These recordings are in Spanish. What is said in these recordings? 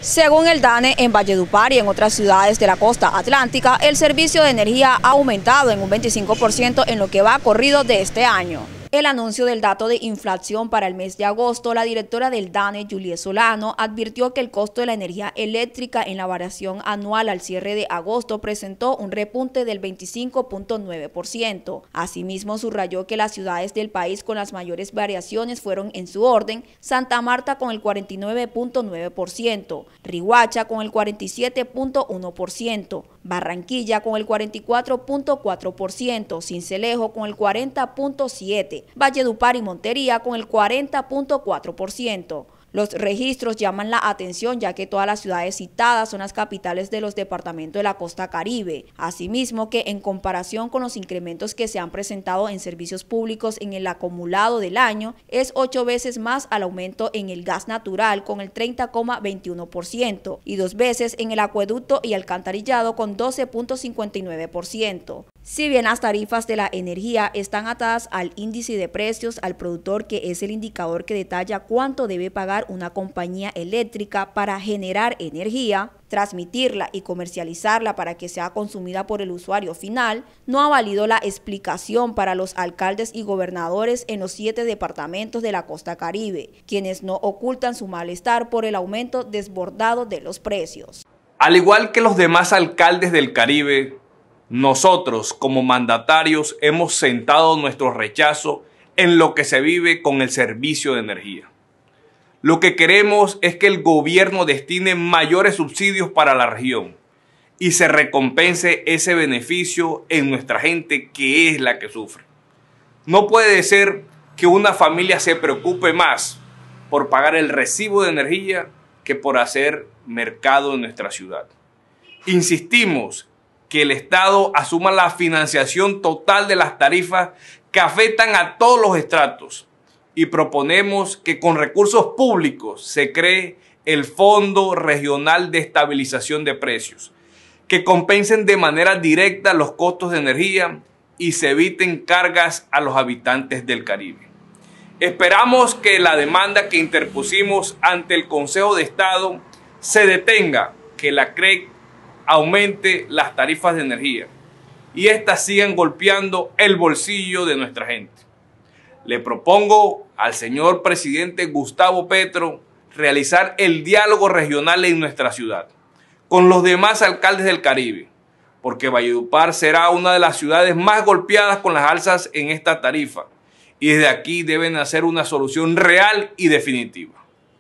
Según el DANE, en Valledupar y en otras ciudades de la costa atlántica, el servicio de energía ha aumentado en un 25% en lo que va corrido de este año. El anuncio del dato de inflación para el mes de agosto, la directora del DANE, Juliet Solano, advirtió que el costo de la energía eléctrica en la variación anual al cierre de agosto presentó un repunte del 25.9%. Asimismo, subrayó que las ciudades del país con las mayores variaciones fueron en su orden: Santa Marta con el 49.9%, Riohacha con el 47.1%, Barranquilla con el 44.4%, Sincelejo con el 40.7%, Valledupar y Montería con el 40.4%. Los registros llaman la atención ya que todas las ciudades citadas son las capitales de los departamentos de la costa caribe. Asimismo que en comparación con los incrementos que se han presentado en servicios públicos en el acumulado del año, es 8 veces más al aumento en el gas natural con el 30.21% y 2 veces en el acueducto y alcantarillado con 12.59%. Si bien las tarifas de la energía están atadas al índice de precios al productor, que es el indicador que detalla cuánto debe pagar una compañía eléctrica para generar energía, transmitirla y comercializarla para que sea consumida por el usuario final, no ha valido la explicación para los alcaldes y gobernadores en los 7 departamentos de la costa caribe, quienes no ocultan su malestar por el aumento desbordado de los precios. Al igual que los demás alcaldes del Caribe, nosotros, como mandatarios, hemos sentado nuestro rechazo en lo que se vive con el servicio de energía. Lo que queremos es que el gobierno destine mayores subsidios para la región y se recompense ese beneficio en nuestra gente, que es la que sufre. No puede ser que una familia se preocupe más por pagar el recibo de energía que por hacer mercado en nuestra ciudad. Insistimos que el Estado asuma la financiación total de las tarifas que afectan a todos los estratos, y proponemos que con recursos públicos se cree el Fondo Regional de Estabilización de Precios, que compensen de manera directa los costos de energía y se eviten cargas a los habitantes del Caribe. Esperamos que la demanda que interpusimos ante el Consejo de Estado se detenga, que la CREC aumente las tarifas de energía y éstas sigan golpeando el bolsillo de nuestra gente. Le propongo al señor presidente Gustavo Petro realizar el diálogo regional en nuestra ciudad con los demás alcaldes del Caribe, porque Valledupar será una de las ciudades más golpeadas con las alzas en esta tarifa, y desde aquí deben hacer una solución real y definitiva.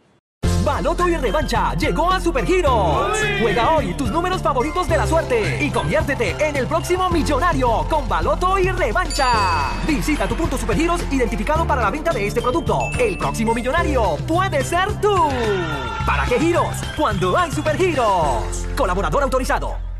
Baloto y Revancha llegó a Supergiros. Juega hoy tus números favoritos de la suerte y conviértete en el próximo millonario con Baloto y Revancha. Visita tu punto Supergiros identificado para la venta de este producto. El próximo millonario puede ser tú. ¿Para qué giros? Cuando hay Supergiros. Colaborador autorizado.